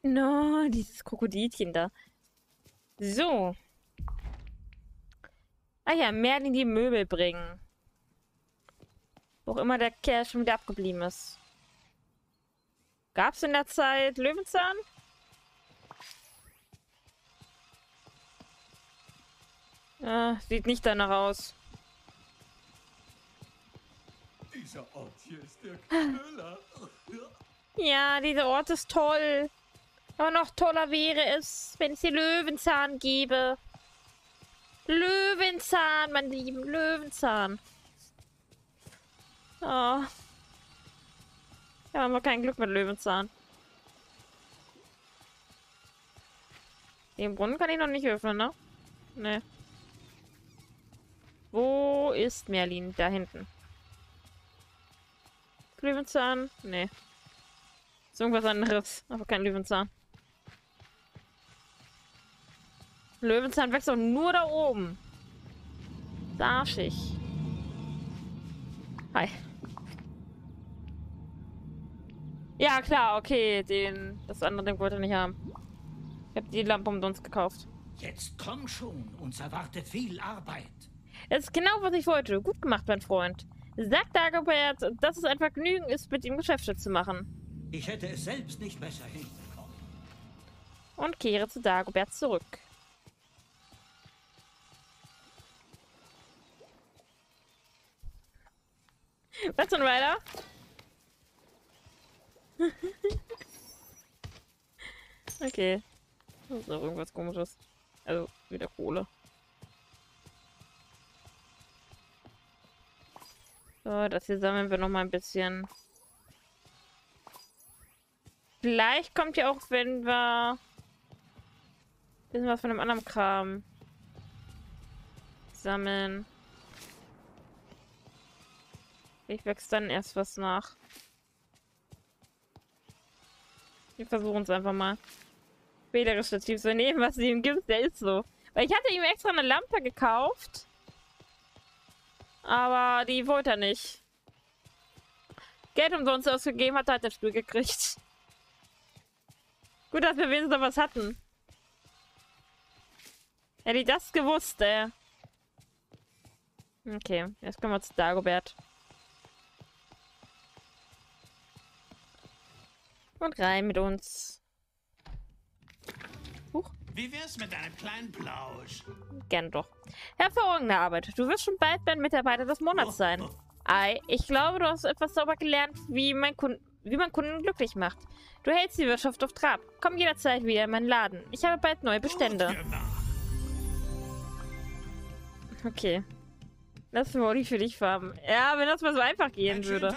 No, dieses Krokodilchen da. So. Ah ja, Merlin die Möbel bringen. Wo auch immer der Kerl schon wieder abgeblieben ist. Gab's in der Zeit Löwenzahn? Ja, sieht nicht danach aus. Dieser Ort hier ist der Knüller. Ja, dieser Ort ist toll. Aber noch toller wäre es, wenn es hier Löwenzahn gäbe. Löwenzahn, mein Lieben, Löwenzahn. Oh. Ja, haben wir kein Glück mit Löwenzahn. Den Brunnen kann ich noch nicht öffnen, ne? Ne. Wo ist Merlin? Da hinten. Löwenzahn? Ne. Ist irgendwas anderes, aber kein Löwenzahn. Löwenzahn wächst doch nur da oben. Arschig. Hi. Ja, klar, okay. Das andere Ding wollte ich nicht haben. Ich habe die Lampe umsonst gekauft. Jetzt komm schon, uns erwartet viel Arbeit. Das ist genau, was ich wollte. Gut gemacht, mein Freund. Sag Dagobert, dass es ein Vergnügen ist, mit ihm Geschäfte zu machen. Ich hätte es selbst nicht besser hinbekommen. Und kehre zu Dagobert zurück. Was denn, Ryder? Okay. Das ist doch irgendwas Komisches. Also, wieder Kohle. So, das hier sammeln wir noch mal ein bisschen. Vielleicht kommt ja auch, wenn wir ein bisschen was von dem anderen Kram sammeln. Ich wächst dann erst was nach. Wir versuchen es einfach mal. Wählerisch dazu zu nehmen, was sie ihm gibt, der ist so. Weil ich hatte ihm extra eine Lampe gekauft. Aber die wollte er nicht. Geld umsonst ausgegeben, hat er halt das Spiel gekriegt. Gut, dass wir wenigstens noch was hatten. Hätte ich das gewusst, ey. Okay, jetzt kommen wir zu Dagobert. Und rein mit uns. Huch. Wie wär's mit einem kleinen Plausch? Gern doch. Hervorragende Arbeit. Du wirst schon bald mein Mitarbeiter des Monats sein. Ei, ich glaube, du hast etwas sauber gelernt, wie man Kunden glücklich macht. Du hältst die Wirtschaft auf Trab. Komm jederzeit wieder in meinen Laden. Ich habe bald neue Bestände. Okay. Das wollte ich für dich farben. Ja, wenn das mal so einfach gehen würde.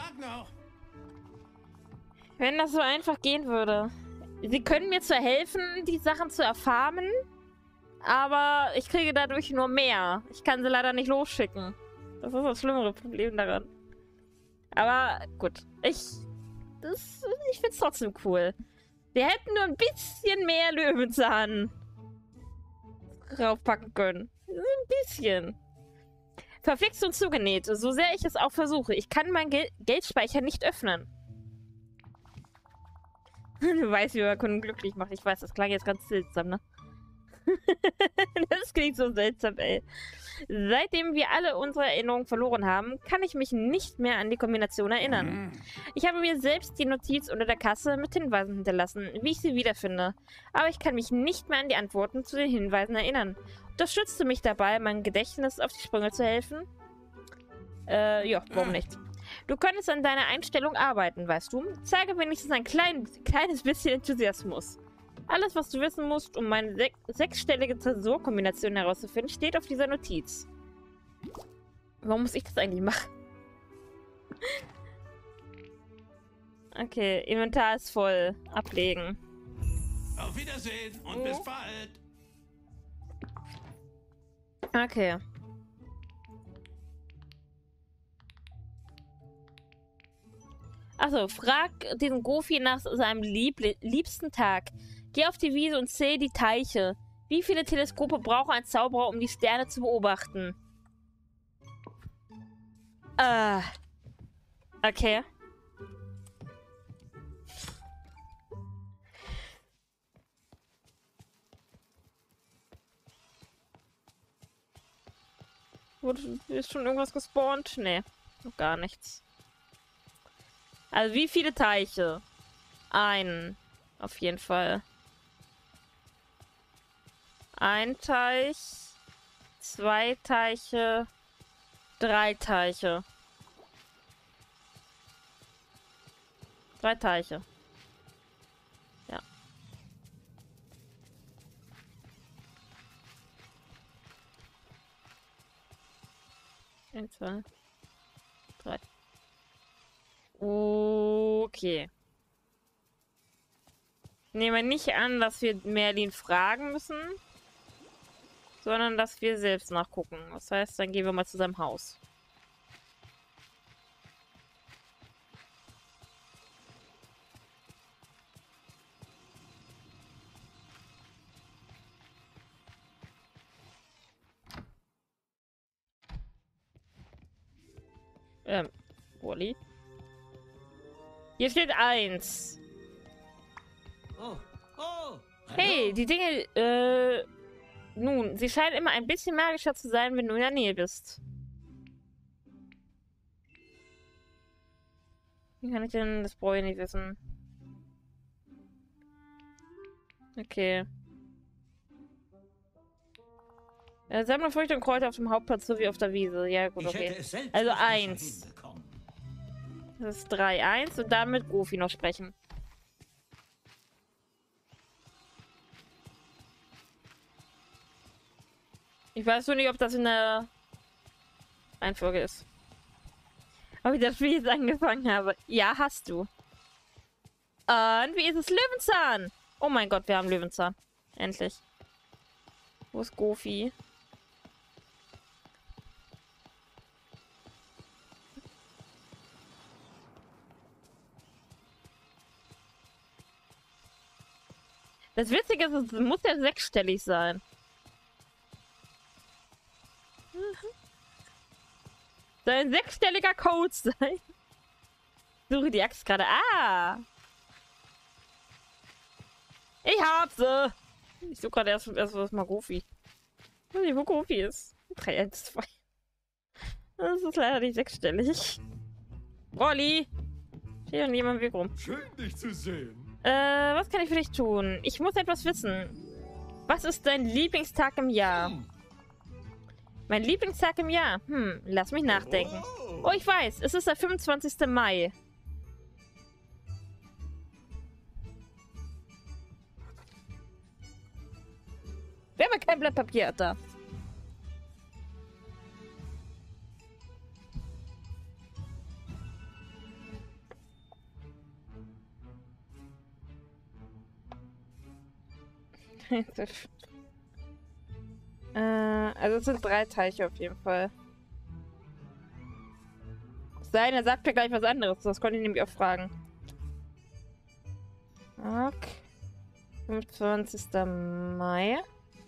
Wenn das so einfach gehen würde. Sie können mir zwar helfen, die Sachen zu erfarmen, aber ich kriege dadurch nur mehr. Ich kann sie leider nicht losschicken. Das ist das schlimmere Problem daran. Aber gut, ich finde es trotzdem cool. Wir hätten nur ein bisschen mehr Löwenzahn raufpacken können. Ein bisschen. Verflixt und zugenäht, so sehr ich es auch versuche. Ich kann meinen Geldspeicher nicht öffnen. Du weißt, wie man Kunden glücklich macht. Ich weiß, das klang jetzt ganz seltsam, ne? Das klingt so seltsam, ey. Seitdem wir alle unsere Erinnerungen verloren haben, kann ich mich nicht mehr an die Kombination erinnern. Ich habe mir selbst die Notiz unter der Kasse mit Hinweisen hinterlassen, wie ich sie wiederfinde. Aber ich kann mich nicht mehr an die Antworten zu den Hinweisen erinnern. Unterstützt du mich dabei, mein Gedächtnis auf die Sprünge zu helfen? Ja, warum nicht? Du könntest an deiner Einstellung arbeiten, weißt du? Zeige wenigstens ein kleines bisschen Enthusiasmus. Alles, was du wissen musst, um meine sechsstellige Tresorkombination herauszufinden, steht auf dieser Notiz. Warum muss ich das eigentlich machen? Okay, Inventar ist voll. Ablegen. Auf Wiedersehen und bis bald. Okay. Achso, frag den Goofy nach seinem liebsten Tag. Geh auf die Wiese und zähl die Teiche. Wie viele Teleskope braucht ein Zauberer, um die Sterne zu beobachten? Okay. Ist schon irgendwas gespawnt? Nee, noch gar nichts. Also wie viele Teiche? Einen. Auf jeden Fall. Ein Teich. 2 Teiche. 3 Teiche. 3 Teiche. Ja. Eins, 2, 3. Okay. Nehmen wir nicht an, dass wir Merlin fragen müssen, sondern dass wir selbst nachgucken. Das heißt, dann gehen wir mal zu seinem Haus. Wally. Hier steht 1. Oh, oh. Hey, die Dinge, nun, sie scheinen immer ein bisschen magischer zu sein, wenn du in der Nähe bist. Wie kann ich denn das brauche ich nicht wissen? Okay. Sammle Früchte und Kräuter auf dem Hauptplatz sowie auf der Wiese. Ja, gut, okay. Also 1. Das ist 3, 1 und dann mit Goofy noch sprechen. Ich weiß nur nicht, ob das in der Reihenfolge ist. Ob ich das Spiel jetzt angefangen habe. Ja, hast du. Und wie ist es? Löwenzahn! Oh mein Gott, wir haben Löwenzahn. Endlich. Wo ist Goofy? Das Witzige ist, es muss ja 6-stellig sein. Soll ein 6-stelliger Code sein? Suche die Axt gerade. Ah! Ich hab sie! Ich suche gerade erst mal Goofy. Ich weiß nicht, wo Goofy ist. 3, 1, 2. Das ist leider nicht 6-stellig. Rolli! Steht doch niemand im Weg rum. Schön, dich zu sehen. Was kann ich für dich tun? Ich muss etwas wissen. Was ist dein Lieblingstag im Jahr? Mein Lieblingstag im Jahr? Lass mich nachdenken. Oh, ich weiß. Es ist der 25. Mai. Wer aber kein Blatt Papier hat da? Also es sind 3 Teiche auf jeden Fall. Sein, er sagt mir gleich was anderes. Das konnte ich nämlich auch fragen. Okay. 25. Mai.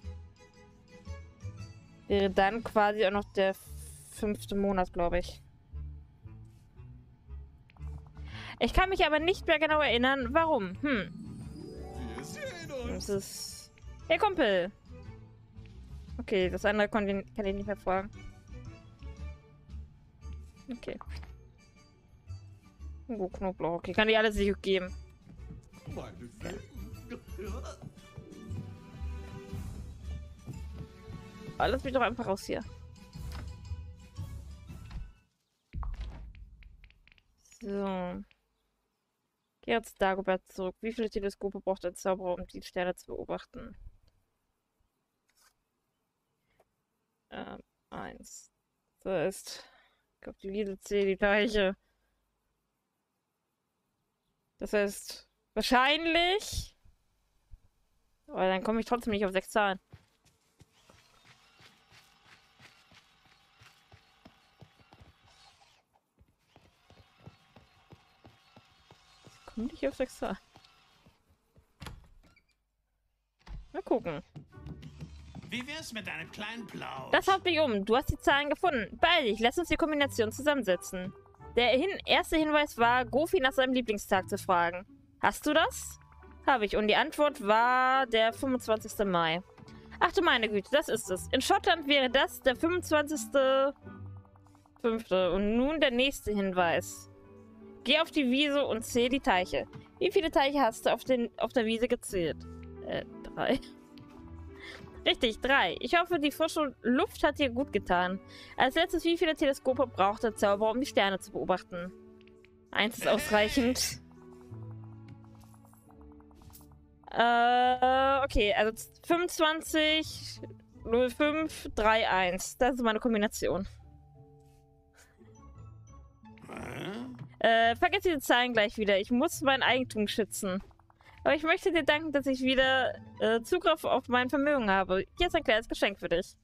Wäre dann quasi auch noch der 5. Monat, glaube ich. Ich kann mich aber nicht mehr genau erinnern, warum. Wir sehen uns. Das ist... Hey, Kumpel! Okay, das andere kann ich nicht mehr fragen. Okay. Oh, Knoblauch. Okay, kann ich alles nicht geben. Meinetwegen. Lass mich doch einfach raus hier. So. Geh jetzt Dagobert zurück. Wie viele Teleskope braucht ein Zauberer, um die Sterne zu beobachten? 1. Das heißt, ich glaube, die Wiese C, die Teiche. Das heißt, wahrscheinlich. Aber dann komme ich trotzdem nicht auf 6 Zahlen. Ich komme nicht auf 6 Zahlen. Mal gucken. Wie wär's mit einem kleinen Plausch? Das haut mich um. Du hast die Zahlen gefunden. Beeil dich, lass uns die Kombination zusammensetzen. Der erste Hinweis war, Goofy nach seinem Lieblingstag zu fragen. Hast du das? Habe ich. Und die Antwort war der 25. Mai. Ach du meine Güte, das ist es. In Schottland wäre das der 25.05. Und nun der nächste Hinweis. Geh auf die Wiese und zähl die Teiche. Wie viele Teiche hast du auf der Wiese gezählt? 3. Richtig, 3. Ich hoffe, die frische Luft hat dir gut getan. Als letztes, wie viele Teleskope braucht der Zauberer, um die Sterne zu beobachten? 1 ist ausreichend. Okay, also 25, 05, 31. Das ist meine Kombination. Vergiss diese Zahlen gleich wieder. Ich muss mein Eigentum schützen. Aber ich möchte dir danken, dass ich wieder Zugriff auf mein Vermögen habe. Hier ist ein kleines Geschenk für dich.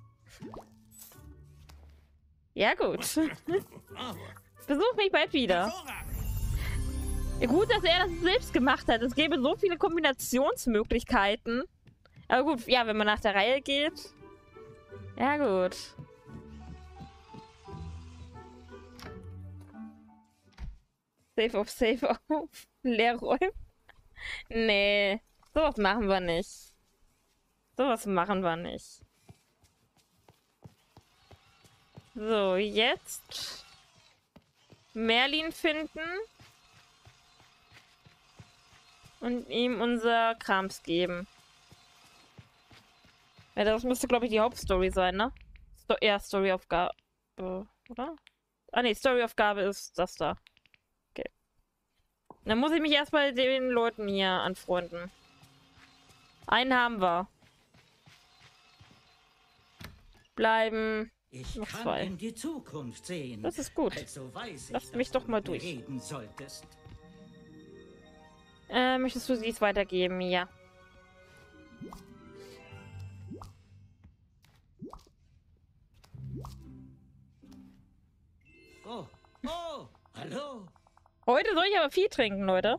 Ja, gut. Besuch mich bald wieder. Gut, dass er das selbst gemacht hat. Es gäbe so viele Kombinationsmöglichkeiten. Aber gut, ja, wenn man nach der Reihe geht. Ja, gut. Save auf. Leerräumen. Nee, sowas machen wir nicht. Sowas machen wir nicht. So, jetzt Merlin finden. Und ihm unser Krams geben. Ja, das müsste, glaube ich, die Hauptstory sein, ne? Ja, Storyaufgabe, oder? Ah, ne, Storyaufgabe ist das da. Okay. Dann muss ich mich erstmal den Leuten hier anfreunden. Einen haben wir. Bleiben. Ich noch kann 2. in die Zukunft sehen. Das ist gut. Also weiß ich, Lass dass mich du doch mal mit mir durch. reden solltest. Möchtest du dies weitergeben? Ja. Oh, hallo. Heute soll ich aber viel trinken, Leute.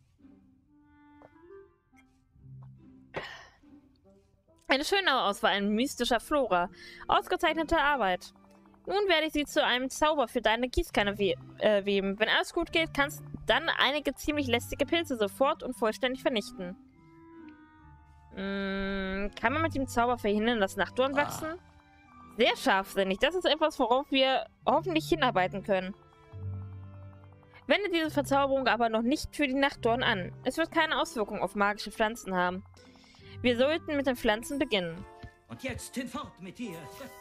Eine schöne Auswahl, ein mystischer Flora. Ausgezeichnete Arbeit. Nun werde ich sie zu einem Zauber für deine Gießkanne weben. Wenn alles gut geht, kannst du dann einige ziemlich lästige Pilze sofort und vollständig vernichten. Kann man mit dem Zauber verhindern, dass Nachtdorn wachsen? Sehr scharfsinnig. Das ist etwas, worauf wir hoffentlich hinarbeiten können. Wende diese Verzauberung aber noch nicht für die Nachtdorn an. Es wird keine Auswirkung auf magische Pflanzen haben. Wir sollten mit den Pflanzen beginnen. Und jetzt hinfort mit dir.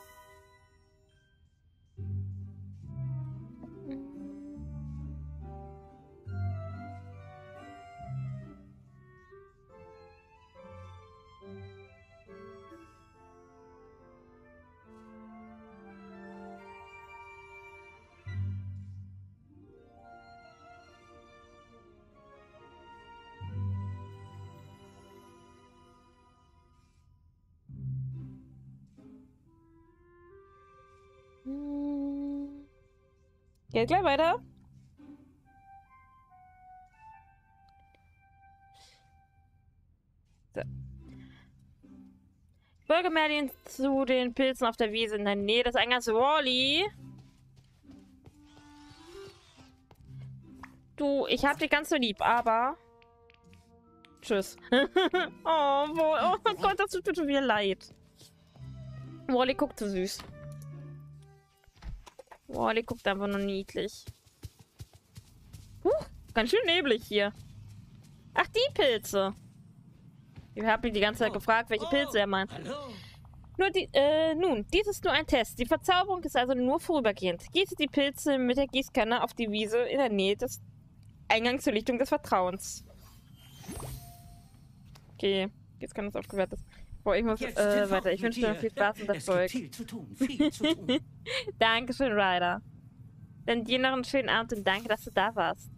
Geht gleich weiter. So. Folge Merlin zu den Pilzen auf der Wiese in der Nähe des Eingangs. Wally. Du, ich hab dich ganz so lieb, aber... Tschüss. Oh Gott, das tut mir wieder leid. Wally guckt so süß. Wally guckt einfach nur niedlich. Ganz schön neblig hier. Ach, die Pilze. Ich habe mich die ganze Zeit gefragt, welche Pilze er meint. Hallo. Nun, dies ist nur ein Test. Die Verzauberung ist also nur vorübergehend. Gieße die Pilze mit der Gießkanne auf die Wiese in der Nähe des Eingangs zur Lichtung des Vertrauens. Okay, jetzt kann es aufgewertet. Boah, ich muss weiter. Ich wünsche dir noch viel Spaß und Erfolg. Viel zu tun, viel zu tun. Dankeschön, Ryder. Dann dir noch einen schönen Abend und danke, dass du da warst.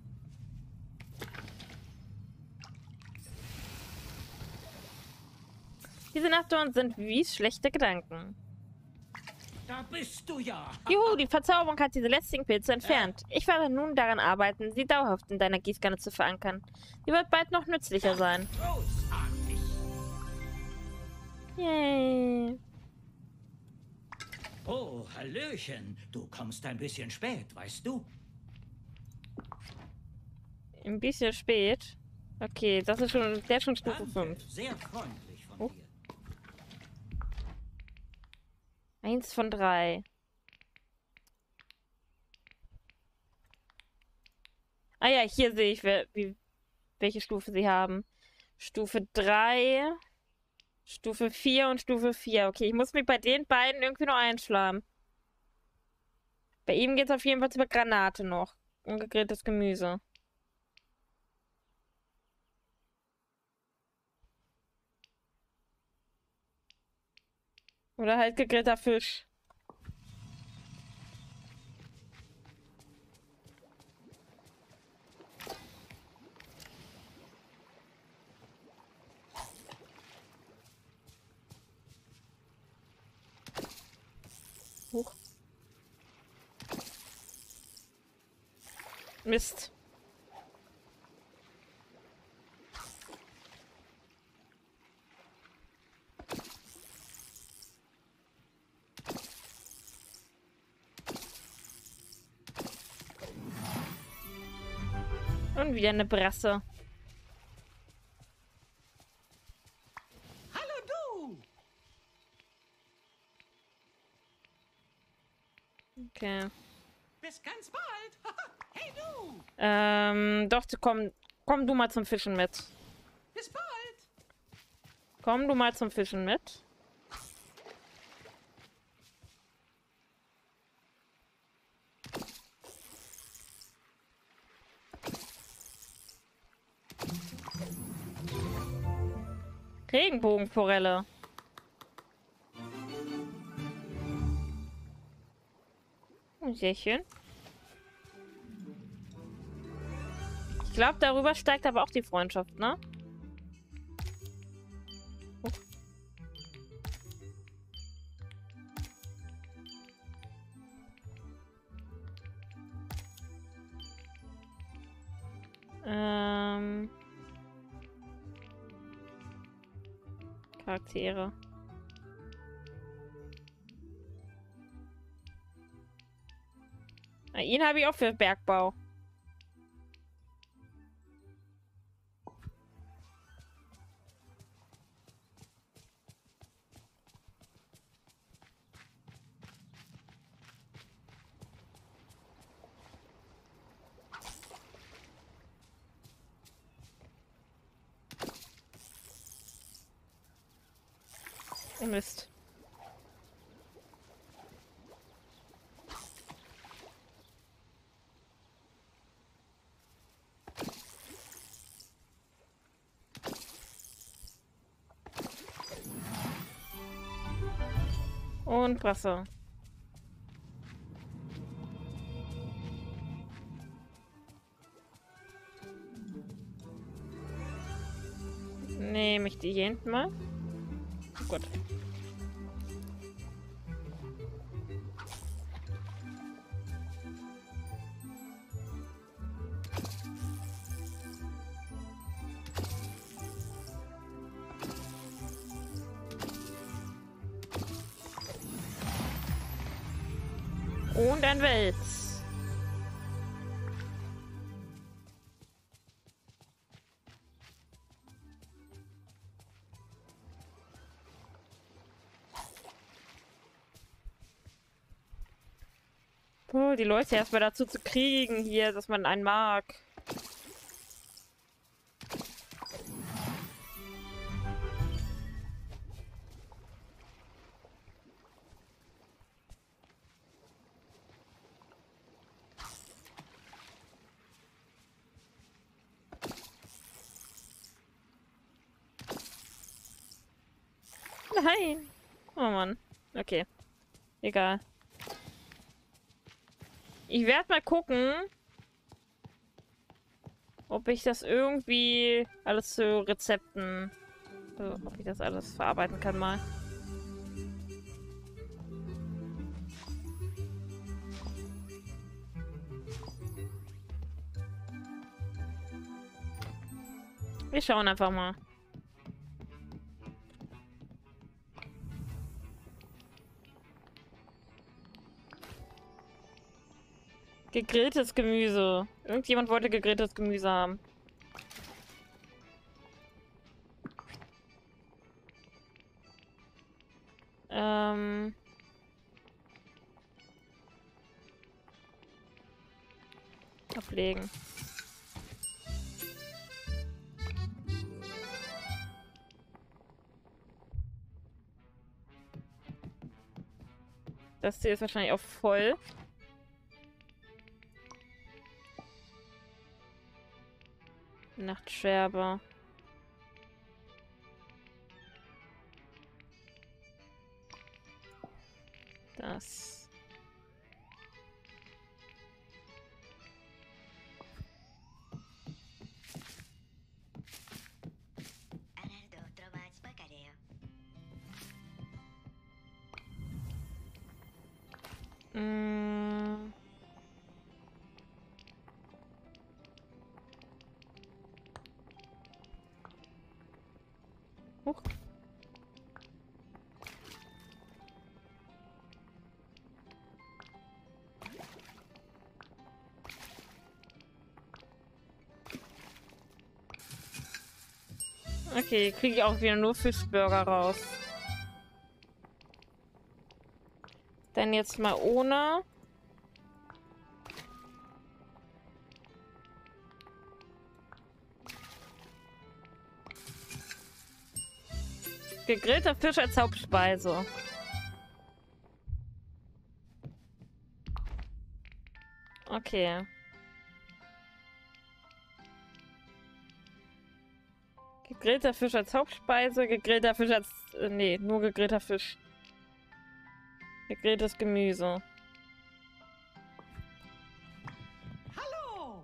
Diese Nachtdorn sind wie schlechte Gedanken. Da bist du ja. Juhu, die Verzauberung hat diese lästigen Pilze entfernt. Ich werde nun daran arbeiten, sie dauerhaft in deiner Gießkanne zu verankern. Sie wird bald noch nützlicher sein. Großartig. Yay. Oh, Hallöchen. Du kommst ein bisschen spät, weißt du? Ein bisschen spät. Okay, das ist schon, der ist schon Stufe Danke. 5. Sehr freundlich von dir. Eins von 3. Ah ja, hier sehe ich, welche Stufe sie haben. Stufe 3, Stufe 4 und Stufe 4. Okay, ich muss mich bei den beiden irgendwie noch einschlagen. Bei ihm geht es auf jeden Fall über Granate noch. Und gegrilltes Gemüse. Oder halt gegrillter Fisch. Huch. Mist. Und wieder eine Brasse. Hallo du! Okay. Bis ganz bald! Hey du! Doch, komm du mal zum Fischen mit. Bis bald! Komm du mal zum Fischen mit. Regenbogenforelle. Sehr schön. Ich glaube, darüber steigt aber auch die Freundschaft, ne? Charaktere. Ihn habe ich auch für Bergbau. Oh Mist. Und Brasse. Nehme ich die hier hinten mal. Oh Gott. Und ein Wels. Oh, die Leute erstmal dazu zu kriegen hier, dass man einen mag. Nein. Oh Mann. Okay. Egal. Ich werde mal gucken, ob ich das irgendwie alles zu Rezepten, also ob ich das alles verarbeiten kann mal. Wir schauen einfach mal. Gegrilltes Gemüse. Irgendjemand wollte gegrilltes Gemüse haben. ablegen. Das hier ist wahrscheinlich auch voll. Nachtscherbe. Das. Huch. Okay, kriege ich auch wieder nur Fischburger raus. Dann jetzt mal ohne. Gegrillter Fisch als Hauptspeise. Okay. Gegrillter Fisch als Hauptspeise, gegrillter Fisch als... nee, nur gegrillter Fisch. Gegrilltes Gemüse. Hallo!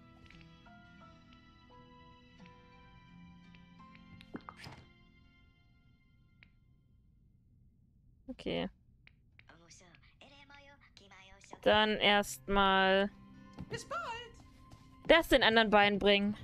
Okay. Dann erstmal Bis bald! das den anderen beiden bringen.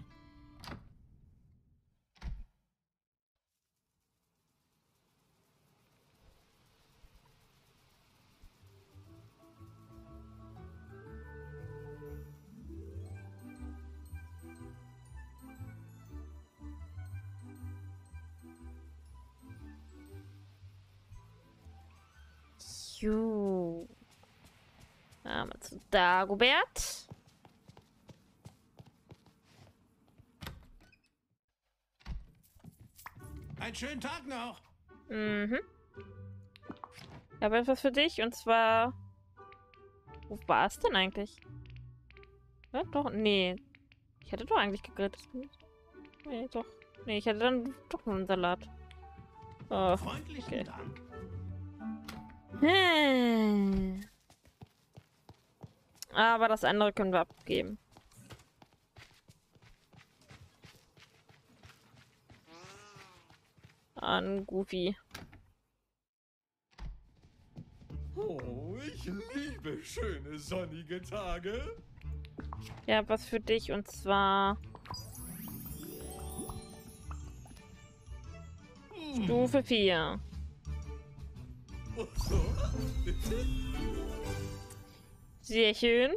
Jo. Einmal zu Dagobert. Einen schönen Tag noch! Mhm. Ich habe etwas für dich und zwar. Wo war es denn eigentlich? Ja, doch, nee. Ich hätte doch eigentlich gegrilltes Gemüse. Nee, doch. Nee, ich hätte dann doch nur einen Salat. Oh, Freundlichen okay. Dank. Aber das andere können wir abgeben. An Goofy. Oh, ich liebe schöne sonnige Tage. Ja, was für dich und zwar Stufe 4. Oh, so, bitte? Sehr schön.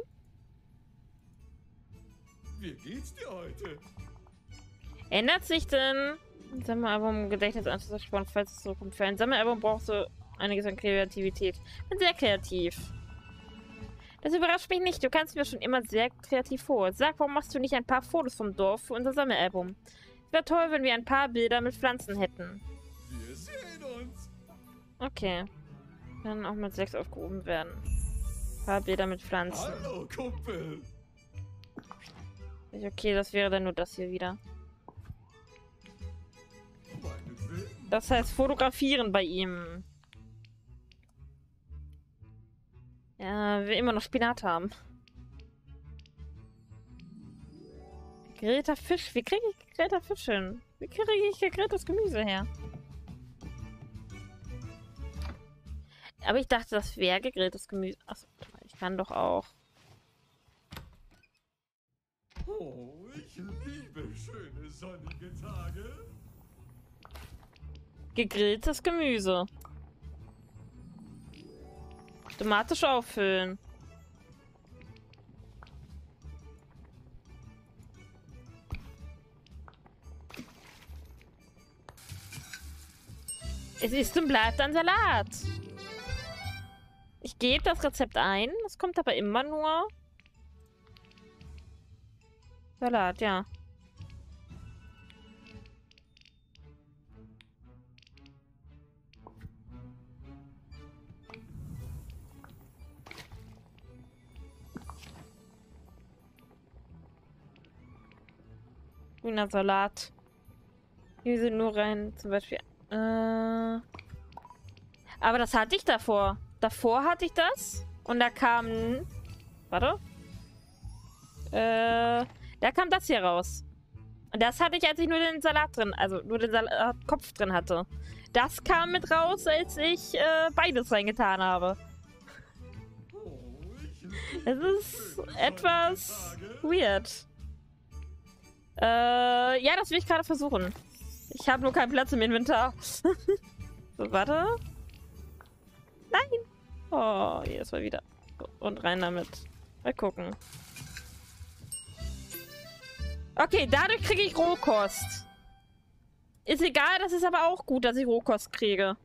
Wie geht's dir heute? Ändert sich denn Sammelalbum Gedächtnis anzusparen, falls es zurückkommt? Für ein Sammelalbum brauchst du einiges an Kreativität. Bin sehr kreativ. Das überrascht mich nicht. Du kannst mir schon immer sehr kreativ vor. Sag, warum machst du nicht ein paar Fotos vom Dorf für unser Sammelalbum? Es wäre toll, wenn wir ein paar Bilder mit Pflanzen hätten. Wir sehen uns. Okay. Dann auch mit 6 aufgehoben werden. Ein paar Bilder mit Pflanzen. Hallo, Kumpel. Okay, das wäre dann nur das hier wieder. Meinetwegen. Das heißt fotografieren bei ihm. Ja, wir immer noch Spinat haben. Gegrillter Fisch. Wie kriege ich gegrillter Fisch hin? Wie kriege ich gegrilltes Gemüse her? Aber ich dachte, das wäre gegrilltes Gemüse. Achso, ich kann doch auch. Oh, ich liebe schöne sonnige Tage. Gegrilltes Gemüse. Automatisch auffüllen. Es ist und bleibt ein Salat. Ich gebe das Rezept ein. Es kommt aber immer nur Salat, ja. Grüner Salat. Hier sind nur rein, zum Beispiel. Aber das hatte ich davor. Davor hatte ich das. Und da kam... Warte. Da kam das hier raus. Und das hatte ich, als ich nur den Salat drin, also nur den Salatkopf drin hatte. Das kam mit raus, als ich beides reingetan habe. Es ist etwas weird. Ja, das will ich gerade versuchen. Ich habe nur keinen Platz im Inventar. So, warte. Nein. Oh, jedes Mal wieder. Und rein damit. Mal gucken. Okay, dadurch kriege ich Rohkost. Ist egal, das ist aber auch gut, dass ich Rohkost kriege.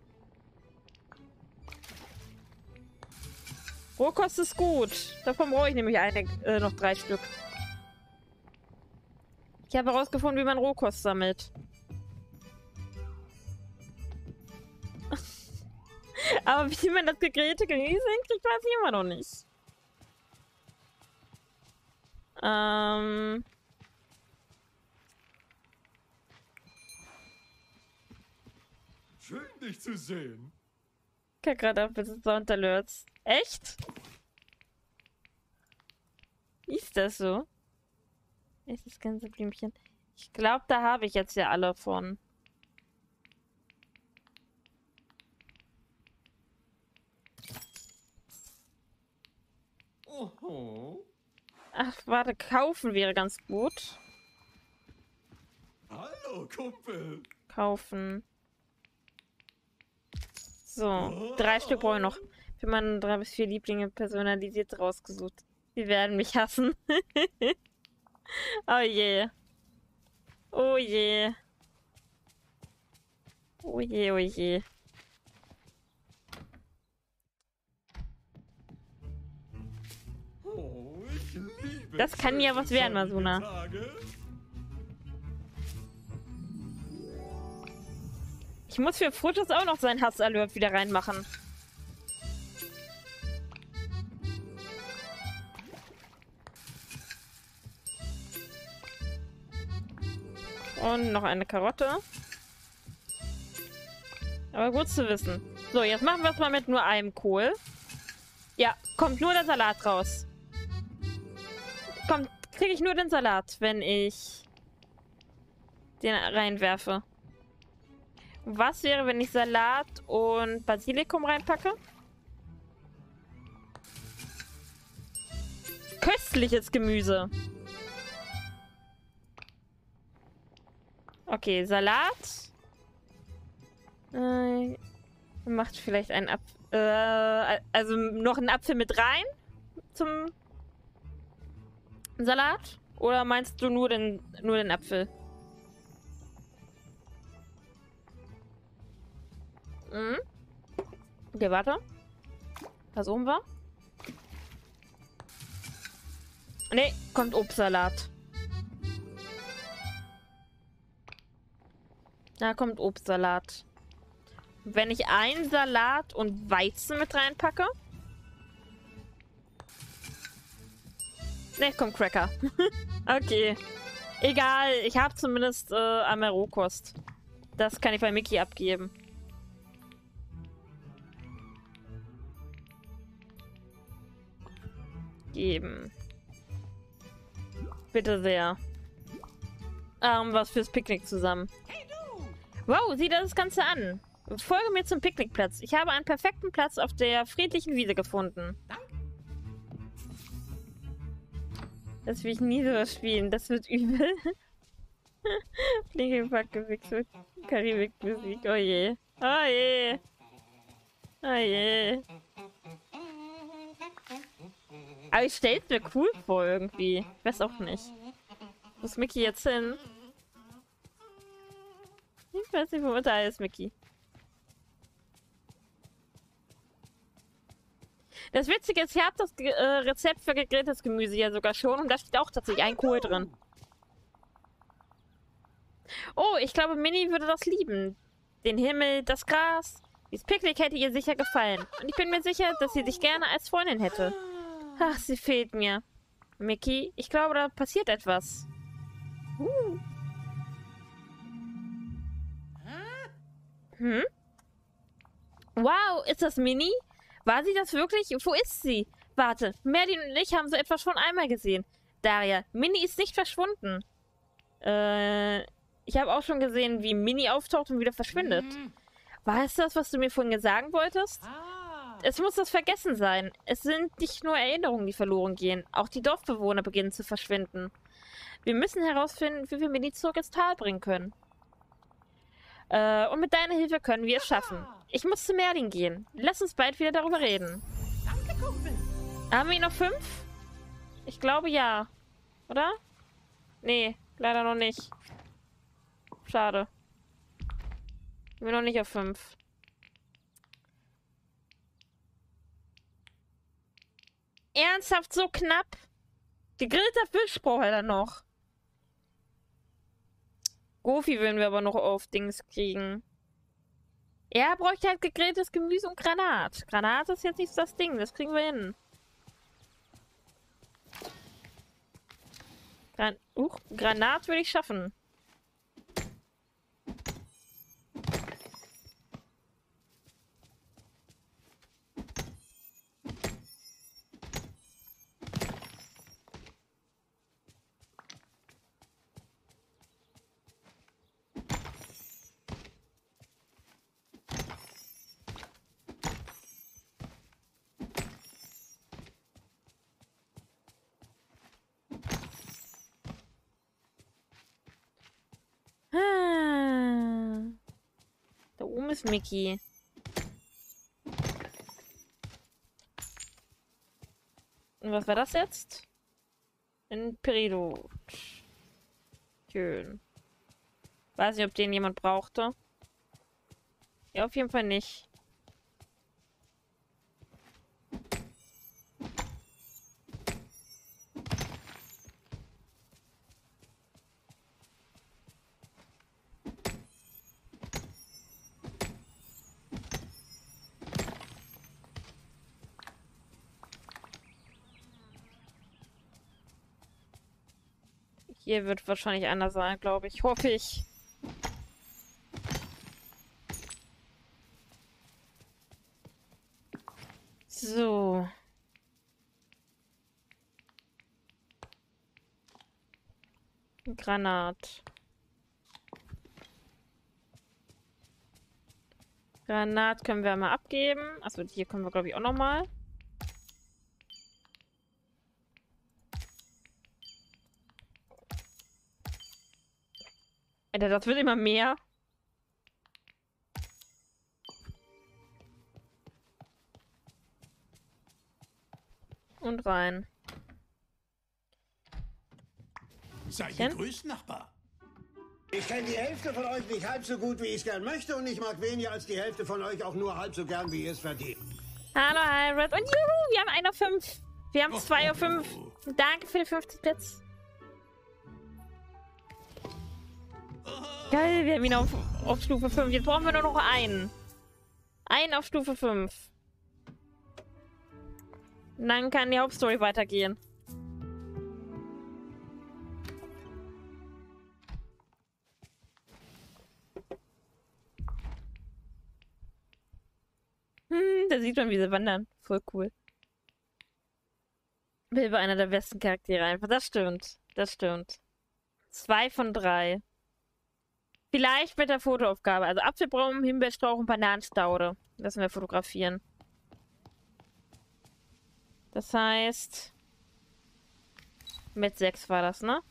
Rohkost ist gut. Davon brauche ich nämlich noch 3 Stück. Ich habe herausgefunden, wie man Rohkost sammelt. Aber wie man das gegrillte Gemüse hinkriegt, weiß ich immer noch nicht. Schön, dich zu sehen. Ich kann gerade auf das Sound-Alerts. Echt? Ist das so? Ist das ganze Blümchen? Ich glaube, da habe ich jetzt ja alle von. Oho. Ach, warte, kaufen wäre ganz gut. Hallo, Kumpel. Kaufen. So, 3 Stück brauche ich noch. Für meine 3 bis 4 Lieblinge personalisiert rausgesucht. Sie werden mich hassen. Oh je. Oh je. Oh je, oh je. Oh, ich liebe Das kann ja was werden, sonnige Masuna. Tage. Ich muss für Frutus auch noch seinen Hassalert wieder reinmachen. Und noch eine Karotte. Aber gut zu wissen. So, jetzt machen wir es mal mit nur einem Kohl. Ja, kommt nur der Salat raus. Kommt, kriege ich nur den Salat, wenn ich den reinwerfe. Was wäre, wenn ich Salat und Basilikum reinpacke? Köstliches Gemüse. Okay, Salat. Macht vielleicht einen Apfel. Also noch einen Apfel mit rein zum Salat? Oder meinst du nur den Apfel? Mhm. Okay, warte. Versuchen wir. Ne, kommt Obstsalat. Da kommt Obstsalat. Wenn ich einen Salat und Weizen mit reinpacke. Ne, kommt Cracker. Okay. Egal, ich habe zumindest einmal Rohkost. Das kann ich bei Mickey abgeben. Geben. Bitte sehr. Was fürs Picknick zusammen. Wow, sieh dir das Ganze an. Folge mir zum Picknickplatz. Ich habe einen perfekten Platz auf der friedlichen Wiese gefunden. Das will ich nie so spielen. Das wird übel. Fliegepackt gewechselt. Karibikmusik. Oh je. Oh je. Oh je. Aber ich stell's mir cool vor irgendwie. Ich weiß auch nicht. Wo ist Mickey jetzt hin? Ich weiß nicht, wo da ist Mickey. Das Witzige ist, ich habe das Rezept für gegrilltes Gemüse ja sogar schon und da steht auch tatsächlich ein Kohl drin. Oh, ich glaube, Minnie würde das lieben. Den Himmel, das Gras. Dieses Picknick hätte ihr sicher gefallen. Und ich bin mir sicher, dass sie dich gerne als Freundin hätte. Ach, sie fehlt mir. Mickey, ich glaube, da passiert etwas. Hm? Wow, ist das Minnie? War sie das wirklich? Wo ist sie? Warte, Merlin und ich haben so etwas schon einmal gesehen. Daria, Minnie ist nicht verschwunden. Ich habe auch schon gesehen, wie Minnie auftaucht und wieder verschwindet. War es das, was du mir vorhin sagen wolltest? Es muss das Vergessen sein. Es sind nicht nur Erinnerungen, die verloren gehen. Auch die Dorfbewohner beginnen zu verschwinden. Wir müssen herausfinden, wie wir Minnie zurück ins Tal bringen können. Und mit deiner Hilfe können wir es schaffen. Ich muss zu Merlin gehen. Lass uns bald wieder darüber reden. Danke, Kumpel. Haben wir noch 5? Ich glaube ja. Oder? Nee, leider noch nicht. Schade. Ich bin noch nicht auf 5. Ernsthaft so knapp? Gegrillter Fisch braucht er dann noch. Goofy würden wir aber noch auf Dings kriegen. Er bräuchte halt gegrilltes Gemüse und Granat. Granat ist jetzt nicht das Ding. Das kriegen wir hin. Granat würde ich schaffen. Da oben ist Mickey. Und was war das jetzt? Ein Peridot. Schön. Weiß nicht, ob den jemand brauchte. Ja, auf jeden Fall nicht. Hier wird wahrscheinlich anders sein, glaube ich. Hoffe ich. So. Granat. Granat können wir mal abgeben. Achso, hier können wir, glaube ich, auch nochmal. Alter, das wird immer mehr. Und rein. Sei gegrüßt, Nachbar. Ich kenne die Hälfte von euch nicht halb so gut, wie ich es gern möchte, und ich mag weniger als die Hälfte von euch auch nur halb so gern, wie ihr es verdient. Hallo, Hyrule. Und juhu, wir haben 1 auf 5. Wir haben 2 auf 5. Danke für die 50 Bits. Geil, wir haben ihn auf Stufe 5. Jetzt brauchen wir nur noch einen. Einen auf Stufe 5. Und dann kann die Hauptstory weitergehen. Da sieht man, wie sie wandern. Voll cool. Bill war einer der besten Charaktere einfach. Das stimmt. Das stimmt. 2 von 3. Vielleicht mit der Fotoaufgabe. Also Apfelbaum, Himbeerstrauch und Bananenstaude. Lassen wir fotografieren. Das heißt... Mit 6 war das, ne?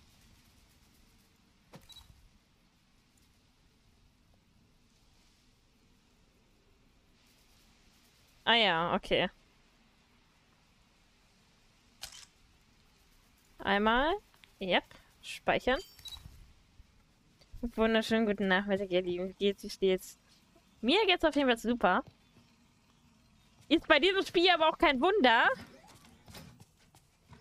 Ah ja, okay. Einmal. Yep. Speichern. Wunderschönen guten Nachmittag, ihr Lieben. Wie geht's? Wie steht's? Mir geht's auf jeden Fall super. Ist bei diesem Spiel aber auch kein Wunder.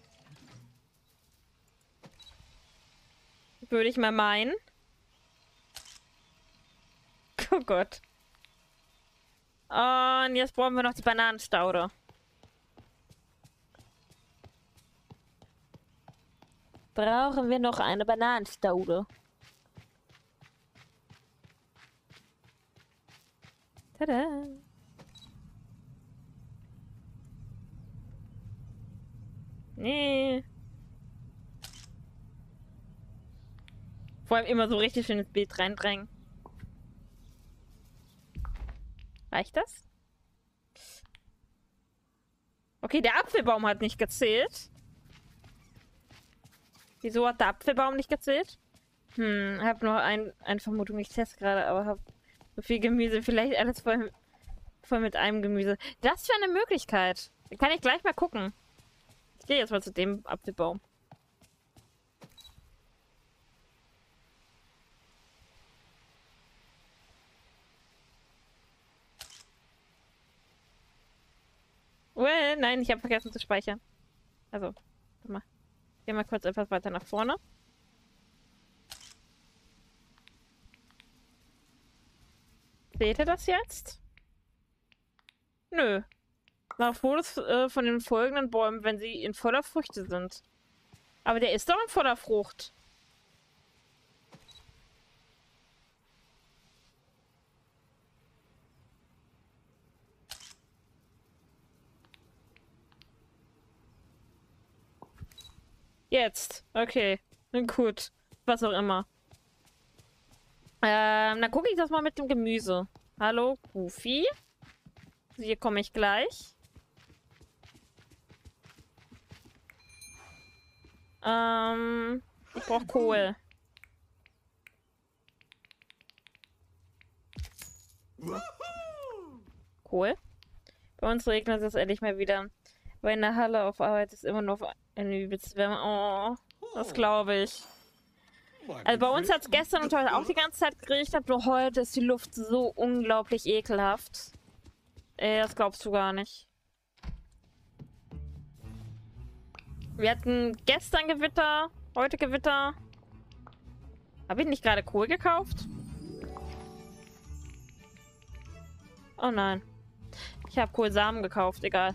Würde ich mal meinen. Oh Gott. Und jetzt brauchen wir noch die Bananenstaude. Brauchen wir noch eine Bananenstaude. Tada. Nee. Vor allem immer so richtig schön ins Bild reindrängen. Reicht das? Okay, der Apfelbaum hat nicht gezählt. Wieso hat der Apfelbaum nicht gezählt? Hab nur eine Vermutung. Ich teste gerade, aber hab so viel Gemüse. Vielleicht alles voll mit einem Gemüse. Das wäre eine Möglichkeit. Kann ich gleich mal gucken. Ich gehe jetzt mal zu dem Apfelbaum. Well, nein, ich habe vergessen zu speichern. Also, warte mal. Gehen wir kurz etwas weiter nach vorne. Seht ihr das jetzt? Nö. Nach Fotos von den folgenden Bäumen, wenn sie in voller Früchte sind. Aber der ist doch in voller Frucht. Jetzt. Okay. Gut. Was auch immer. Dann gucke ich das mal mit dem Gemüse. Hallo, Goofy. Hier komme ich gleich. Ich brauche Kohl. Kohl. Bei uns regnet es endlich mal wieder. Aber in der Halle auf Arbeit ist immer noch eine übelste Wärme. Oh, das glaube ich. Also bei uns hat es gestern und heute auch die ganze Zeit geregnet, nur heute ist die Luft so unglaublich ekelhaft. Das glaubst du gar nicht. Wir hatten gestern Gewitter, heute Gewitter. Habe ich nicht gerade Kohl gekauft? Oh nein. Ich habe Kohlsamen gekauft, egal.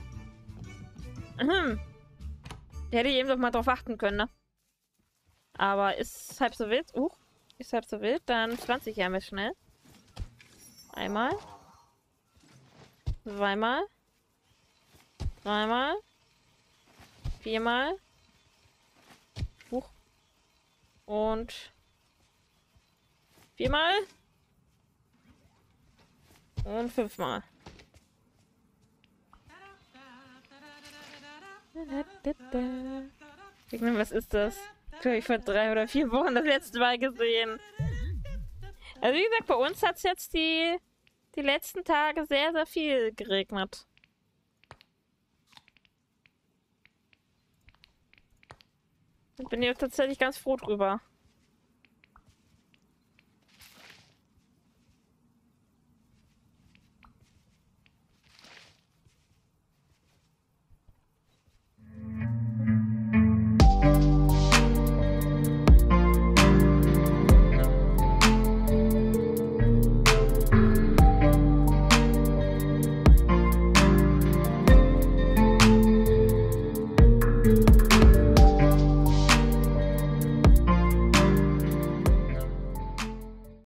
Hätte ich eben doch mal drauf achten können, ne? Aber ist halb so wild. Ist halb so wild. Dann pflanze ich ja mal schnell. Einmal. Zweimal. Dreimal. Viermal. Und viermal. Und fünfmal. Was ist das? Ich glaube, ich vor 3 oder 4 Wochen das letzte Mal gesehen. Also wie gesagt, bei uns hat es jetzt die letzten Tage sehr, sehr viel geregnet. Ich bin jetzt tatsächlich ganz froh drüber.